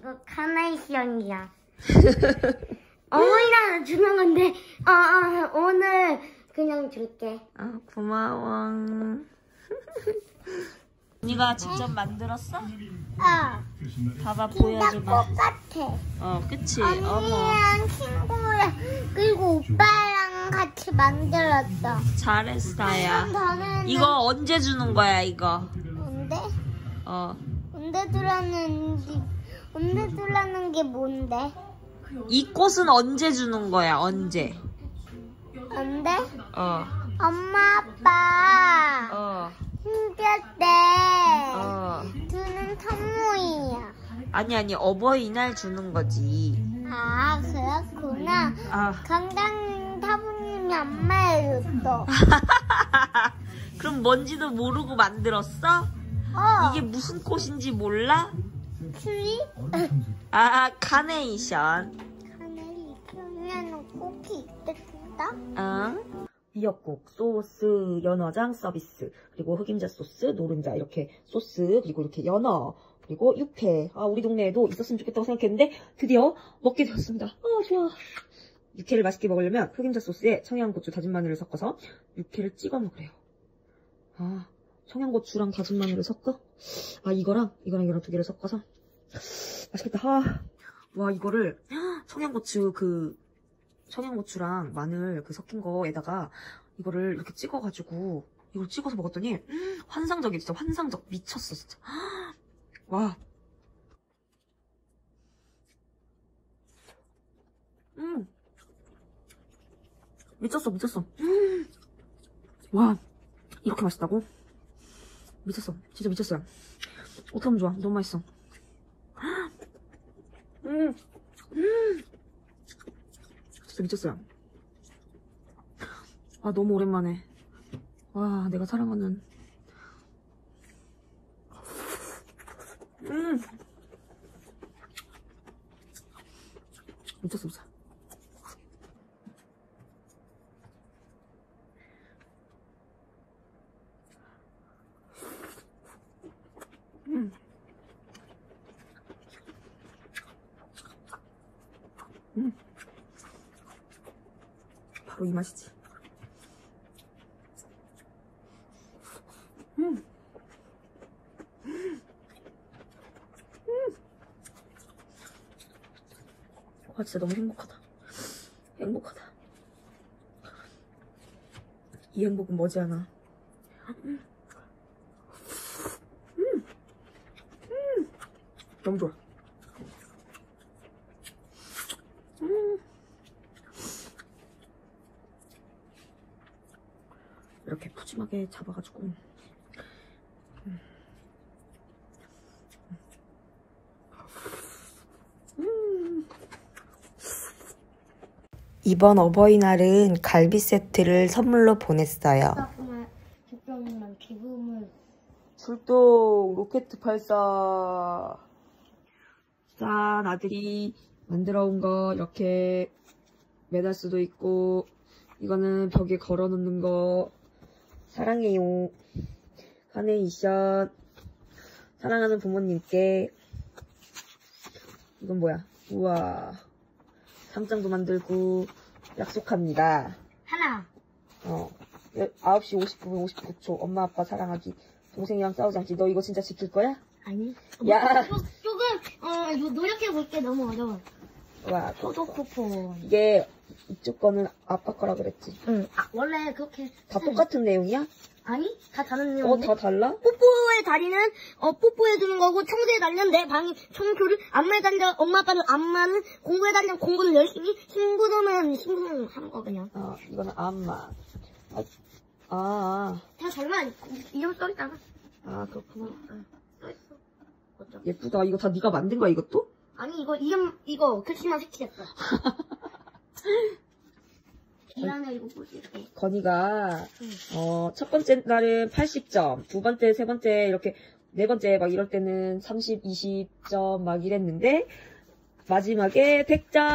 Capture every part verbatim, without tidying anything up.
이거 카네이션이야. 어머니랑 주는 건데, 어, 어, 오늘 그냥 줄게. 아, 고마워. 언니가 직접 만들었어? 어. 봐봐, 진짜 보여줘봐. 똑같아. 어, 그치? 언니랑 어머. 친구랑 그리고 오빠랑 같이 만들었어. 잘했어야. 저는 이거 언제 주는 거야, 이거? 뭔데? 어. 언제 들었는지 언제 들었는 게 뭔데? 이 꽃은 언제 주는 거야, 언제? 언제? 어. 엄마 아빠 어. 힘들 때 어. 주는 선물이야. 아니, 아니, 어버이날 주는 거지. 아 그렇구나. 아. 강당 타부님이 엄마에 줬어. 그럼 뭔지도 모르고 만들었어? 어. 이게 무슨 꽃인지 몰라? 트리? 아, 카네이션. 카네이션에는 꽃이 있겠다. 어? 미역국, 소스, 연어장 서비스, 그리고 흑임자 소스, 노른자 이렇게 소스, 그리고 이렇게 연어, 그리고 육회. 아, 우리 동네에도 있었으면 좋겠다고 생각했는데 드디어 먹게 되었습니다. 아, 좋아. 육회를 맛있게 먹으려면 흑임자 소스에 청양고추, 다진 마늘을 섞어서 육회를 찍어 먹으래요. 아, 청양고추랑 다진 마늘을 섞어? 아, 이거랑 이거랑 이거랑 두 개를 섞어서 맛있겠다. 아, 와, 이거를 청양고추 그 청양고추랑 마늘 그 섞인 거에다가 이거를 이렇게 찍어가지고 이걸 찍어서 먹었더니 환상적이야. 진짜 환상적. 미쳤어 진짜. 와. 음. 미쳤어 미쳤어. 음. 와, 이렇게 맛있다고? 미쳤어. 진짜 미쳤어요. 어떻게 하면 좋아. 너무 맛있어. 음. 음. 진짜 미쳤어요. 아, 너무 오랜만에. 와, 내가 사랑하는. 음. 미쳤어, 미쳤어. 음. 음. 바로 이 맛이지. 음. 음. 와, 진짜 너무 행복하다. 행복하다. 이 행복은 머지않아. 음. 음. 음. 너무 좋아. 음. 이렇게 푸짐하게 잡아가지고. 음. 음. 이번 어버이날은 갈비 세트를 선물로 보냈어요. 잠깐만 기분을. 출동 로켓 발사. 짠, 아들이 만들어 온 거 이렇게 매달 수도 있고, 이거는 벽에 걸어 놓는 거. 사랑해요. 카네이션. 사랑하는 부모님께. 이건 뭐야? 우와. 상장도 만들고. 약속합니다. 하나. 어. 아홉 시 오십구 분 오십구 초. 엄마 아빠 사랑하기. 동생이랑 싸우지 않기. 너 이거 진짜 지킬 거야? 아니. 야. 조, 조금 어 노력해 볼게. 너무 어려워. 와. 포도 쿠폰. 이게 이쪽 거는 아빠 거라 그랬지. 응. 아, 원래 그렇게. 다 똑같은 내용이야? 아니, 다 다른 내용. 어, 다 달라? 뽀뽀의 다리는, 어, 뽀뽀해주는 거고, 청소에 달린 내 방이 청소를, 안마에 달린 엄마 아빠는 안마는, 공부에 달린 공부는 열심히, 신부름은 신부름 하는 거, 그냥. 어, 이거는 안마. 아, 아. 다 잘만, 이름 써있잖아. 아, 그렇구나. 응, 써있어. 어쩌 예쁘다. 이거 다 네가 만든 거야, 이것도? 아니, 이거, 이름, 이거, 글씨만 색칠했어. 이 안에 이거 보실게. 건이가, 응. 어, 첫 번째 날은 팔십 점, 두 번째, 세 번째, 이렇게, 네 번째 막 이럴 때는 삼십, 이십 점 막 이랬는데, 마지막에 백 점!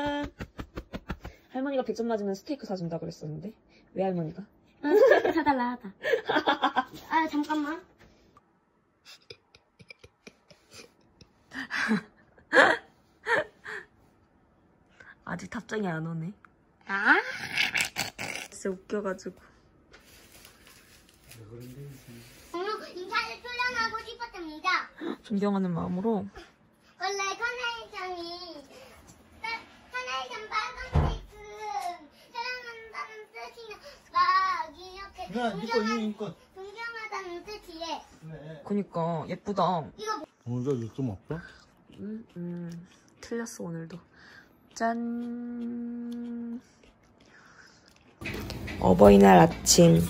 할머니가 백 점 맞으면 스테이크 사준다 그랬었는데, 왜 할머니가? 아, 스테이크 사달라 하다. 아, 잠깐만. 아직 답장이 안 오네. 아? 진짜 웃겨가지고. 오늘 인사를 표현하고 싶었습니다. 존경하는 마음으로. 원래 카네이션이 카네이션 빨간색은 사랑한다는 뜻이가 이렇게 야, 니꺼, 존경하, 니꺼. 존경하다는 뜻이에. 그래. 그니까 예쁘다. 이거 오늘 좀 없다? 음, 음, 틀렸어 오늘도. 짠. 어버이날 아침.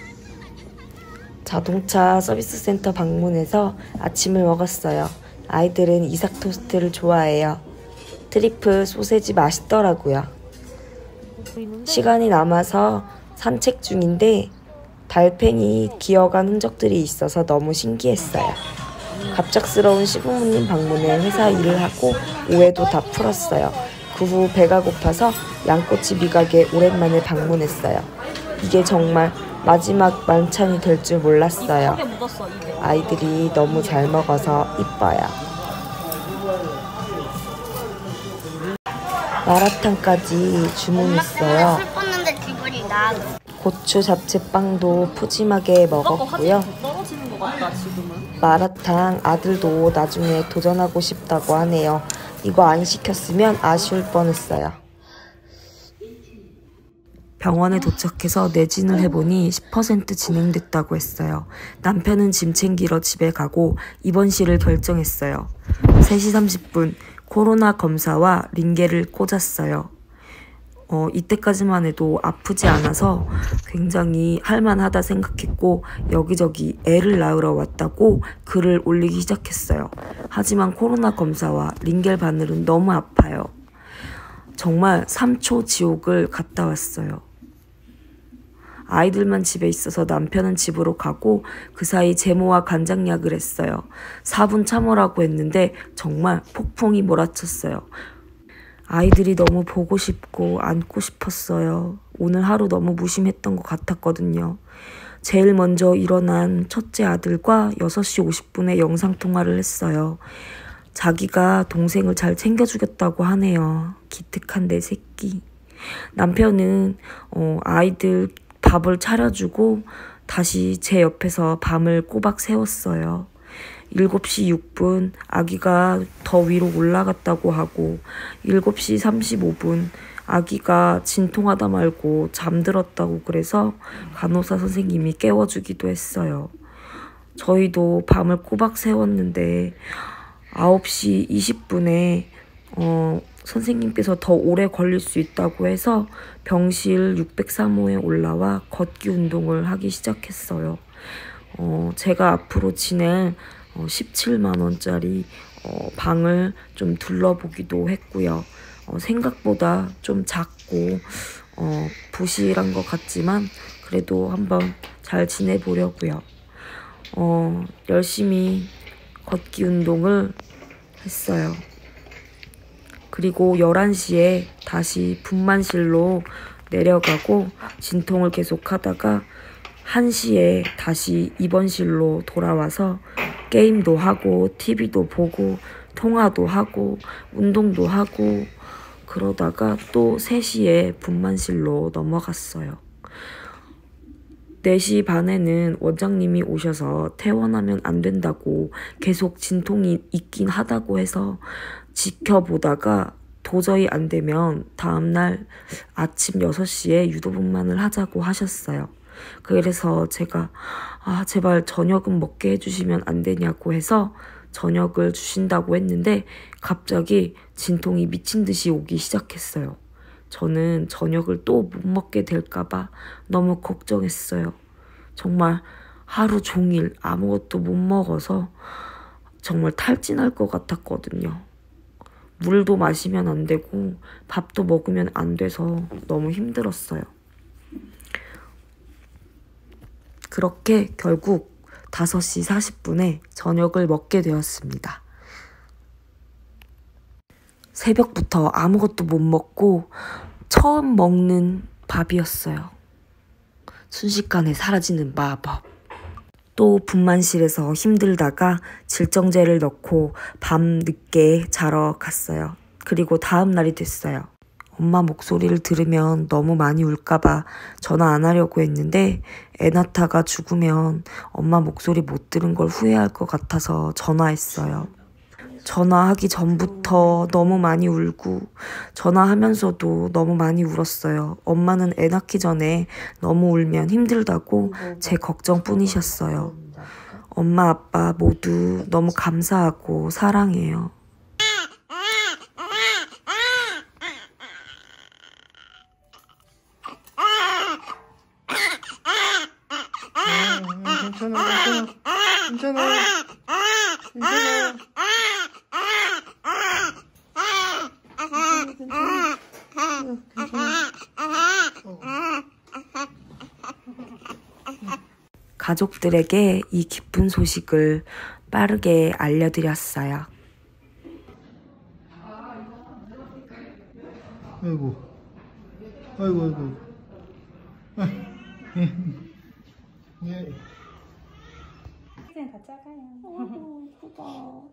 자동차 서비스 센터 방문해서 아침을 먹었어요. 아이들은 이삭 토스트를 좋아해요. 트리플 소세지 맛있더라고요. 시간이 남아서 산책 중인데 달팽이 기어간 흔적들이 있어서 너무 신기했어요. 갑작스러운 시부모님 방문에 회사 일을 하고 오해도 다 풀었어요. 그 후 배가 고파서 양꼬치 미각에 오랜만에 방문했어요. 이게 정말 마지막 만찬이 될 줄 몰랐어요. 아이들이 너무 잘 먹어서 이뻐요. 마라탕까지 주문했어요. 슬펐는데 기분이 나. 고추 잡채빵도 푸짐하게 먹었고요. 마라탕 아들도 나중에 도전하고 싶다고 하네요. 이거 안 시켰으면 아쉬울 뻔했어요. 병원에 도착해서 내진을 해보니 십 퍼센트 진행됐다고 했어요. 남편은 짐 챙기러 집에 가고 입원실을 결정했어요. 세 시 삼십 분 코로나 검사와 링겔을 꽂았어요. 어, 이때까지만 해도 아프지 않아서 굉장히 할만하다 생각했고 여기저기 애를 낳으러 왔다고 글을 올리기 시작했어요. 하지만 코로나 검사와 링겔 바늘은 너무 아파요. 정말 삼 초 지옥을 갔다 왔어요. 아이들만 집에 있어서 남편은 집으로 가고 그 사이 제모와 간장약을 했어요. 사 분 참으라고 했는데 정말 폭풍이 몰아쳤어요. 아이들이 너무 보고 싶고 안고 싶었어요. 오늘 하루 너무 무심했던 것 같았거든요. 제일 먼저 일어난 첫째 아들과 여섯 시 오십 분에 영상통화를 했어요. 자기가 동생을 잘 챙겨주겠다고 하네요. 기특한 내 새끼. 남편은 어, 아이들 밥을 차려주고 다시 제 옆에서 밤을 꼬박 새웠어요. 일곱 시 육 분 아기가 더 위로 올라갔다고 하고 일곱 시 삼십오 분 아기가 진통하다 말고 잠들었다고 그래서 간호사 선생님이 깨워주기도 했어요. 저희도 밤을 꼬박 새웠는데 아홉 시 이십 분에 어, 선생님께서 더 오래 걸릴 수 있다고 해서 병실 육백삼 호에 올라와 걷기 운동을 하기 시작했어요. 어, 제가 앞으로 지낼 어, 십칠만 원짜리 어, 방을 좀 둘러보기도 했고요. 어, 생각보다 좀 작고 어, 부실한 것 같지만 그래도 한번 잘 지내보려고요. 어, 열심히 걷기 운동을 했어요. 그리고 열한 시에 다시 분만실로 내려가고 진통을 계속 하다가 한 시에 다시 입원실로 돌아와서 게임도 하고 티비도 보고 통화도 하고 운동도 하고 그러다가 또 세 시에 분만실로 넘어갔어요. 네 시 반에는 원장님이 오셔서 퇴원하면 안 된다고 계속 진통이 있긴 하다고 해서 지켜보다가 도저히 안 되면 다음날 아침 여섯 시에 유도분만을 하자고 하셨어요. 그래서 제가 아 제발 저녁은 먹게 해주시면 안 되냐고 해서 저녁을 주신다고 했는데 갑자기 진통이 미친 듯이 오기 시작했어요. 저는 저녁을 또 못 먹게 될까봐 너무 걱정했어요. 정말 하루 종일 아무것도 못 먹어서 정말 탈진할 것 같았거든요. 물도 마시면 안 되고 밥도 먹으면 안 돼서 너무 힘들었어요. 그렇게 결국 다섯 시 사십 분에 저녁을 먹게 되었습니다. 새벽부터 아무것도 못 먹고 처음 먹는 밥이었어요. 순식간에 사라지는 마법. 또 분만실에서 힘들다가 질정제를 넣고 밤 늦게 자러 갔어요. 그리고 다음 날이 됐어요. 엄마 목소리를 들으면 너무 많이 울까봐 전화 안 하려고 했는데 애 낳다가 죽으면 엄마 목소리 못 들은 걸 후회할 것 같아서 전화했어요. 전화하기 전부터 너무 많이 울고 전화하면서도 너무 많이 울었어요. 엄마는 애 낳기 전에 너무 울면 힘들다고 제 걱정뿐이셨어요. 엄마 아빠 모두 너무 감사하고 사랑해요. 괜찮아, 괜찮아, 괜찮아, 괜찮아. 가족들에게 이 기쁜 소식을 빠르게 알려드렸어요. 아이고, 아이고, 아이고. 예. 그냥 다 작아요. 어, 예쁘다.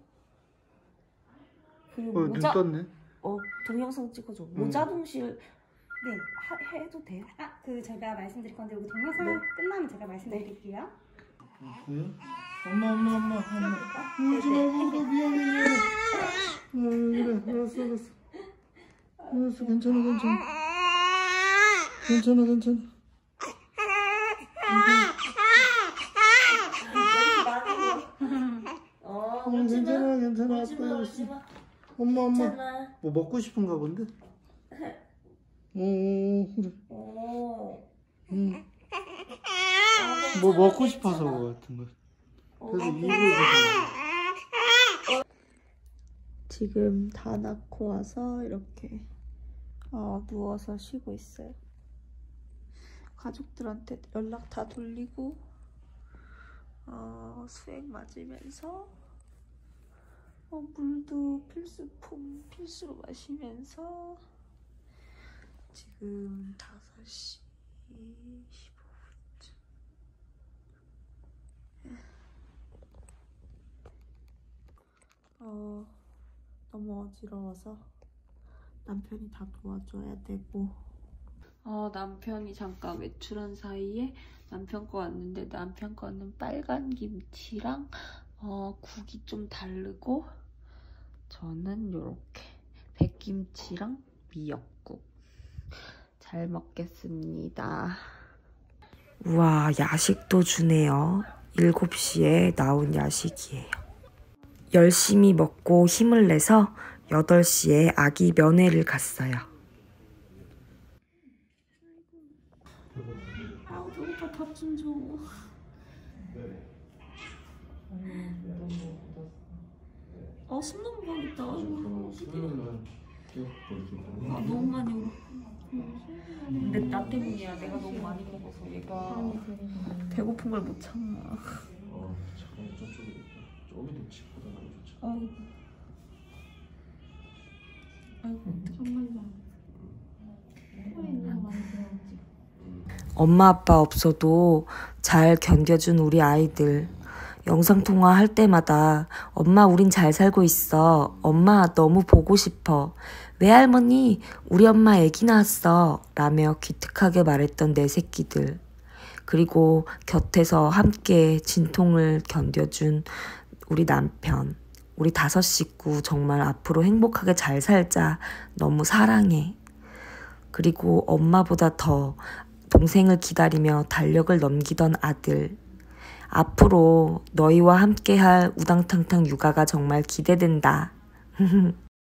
그 어, 눈 모자, 떴네. 어, 동영상 찍어줘. 모자 동실 네. 하, 해도 돼요? 아, 그 제가 말씀드릴 건데 여기 동영상 네. 끝나면 제가 말씀드릴게요. 네? 엄마, 엄마, 엄마, 엄마. 울지 말고 울어, 미안해, 미안해. 어, 그래, 알았어, 알았어. 알았어, 괜찮아, 괜찮아. 괜찮아, 괜찮아. 어, 어, 괜찮아, 괜찮아. 아빠 울지마, 알았어. 울지마. 엄마, 엄마. 괜찮아. 뭐 먹고 싶은가 본데? 오, 그래. 어. 응. 어, 뭐 괜찮아, 먹고 싶어서 괜찮아. 그거 같은 거. 어, 그래서 입을 벗어. 지금 다 낳고 와서 이렇게 어, 누워서 쉬고 있어요. 가족들한테 연락 다 돌리고 어, 수액 맞으면서 어, 물도 필수품 필수로 마시면서 지금 다섯 시 십오 분쯤. 어, 너무 어지러워서 남편이 다 도와줘야 되고 어, 남편이 잠깐 외출한 사이에 남편 거 왔는데 남편 거는 빨간 김치랑 어, 국이 좀 다르고 저는 요렇게 백김치랑 미역국 잘 먹겠습니다. 우와, 야식도 주네요. 일곱 시에 나온 야식이에요. 열심히 먹고 힘을 내서 여덟 시에 아기 면회를 갔어요. 아, 배고파. 밥 좀 줘. 아, 숨 넘어가겠다. 아, 너무 많이 울어. 근데 나 때문이야. 내가 너무 많이 먹어서 얘가 배고픈 걸 못 참아. 어, 잠깐 저쪽에 저기도 집보다 너무 좋지. 아이고. 아이고, 엄마 아빠 없어도 잘 견뎌준 우리 아이들. 영상통화 할 때마다 엄마 우린 잘 살고 있어. 엄마 너무 보고 싶어. 외할머니 우리 엄마 애기 낳았어. 라며 기특하게 말했던 내 새끼들. 그리고 곁에서 함께 진통을 견뎌준 우리 남편. 우리 다섯 식구 정말 앞으로 행복하게 잘 살자. 너무 사랑해. 그리고 엄마보다 더 동생을 기다리며 달력을 넘기던 아들. 앞으로 너희와 함께할 우당탕탕 육아가 정말 기대된다.